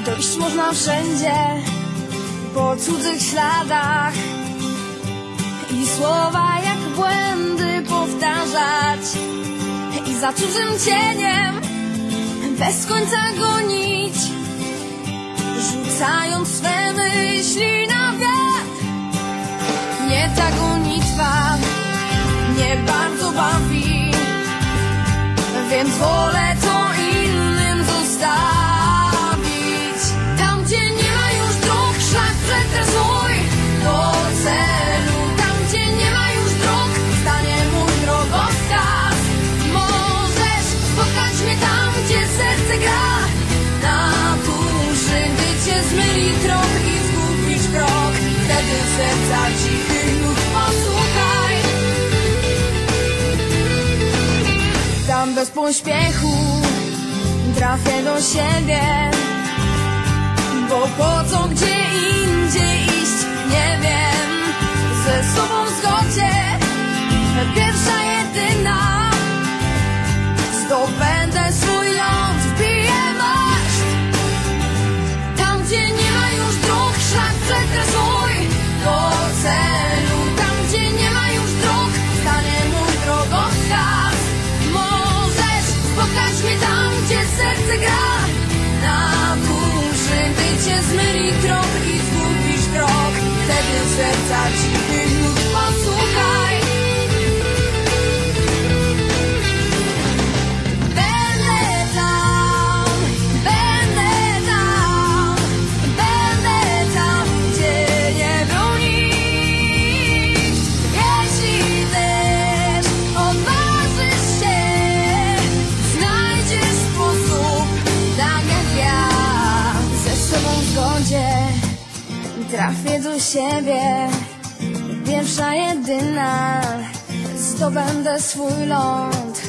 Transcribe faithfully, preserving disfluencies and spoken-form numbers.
to iść można wszędzie, po cudzych śladach i słowa jak błędy powtarzać i za cudzym cieniem bez końca gonić, rzucając swe myśli na wiatr. Nie ta gonitwa mnie bardzo bawi, więc wolę to innym zostawić. Tam, gdzie nie ma już dróg, szlak przetrazuj do celu. Tam, gdzie nie ma już dróg, stanie mój drogowskaz. Możesz spotkać mnie tam, gdzie serce gra na duszy, gdy cię zmyli trop i zgubisz krok. Wtedy serca cichy już posłuchaj. Tam bez pośpiechu trafię do siebie, bo po co gdzie indziej iść, nie wiem. Ze sobą w zgodzie, pierwsza jedyna, zdobędę swój ląd, wbiję maszt. Tam, gdzie nie ma już dróg, szlak przetrazuj do celu. Tam, gdzie nie ma już dróg, stanie mój drogowskaz. Możesz spotkać mnie tam, gdzie serce gra na duszy, gdy cię zmyli trop i zgubisz krok. Wtedy serca cichy już posłuchaj. Będę tam, będę tam, będę tam, gdzie nie był nikt. Jeśli też odważysz się, znajdziesz sposób, tak jak ja. Ze sobą w zgodzie trafię do siebie, pierwsza jedyna, zdobędę swój ląd.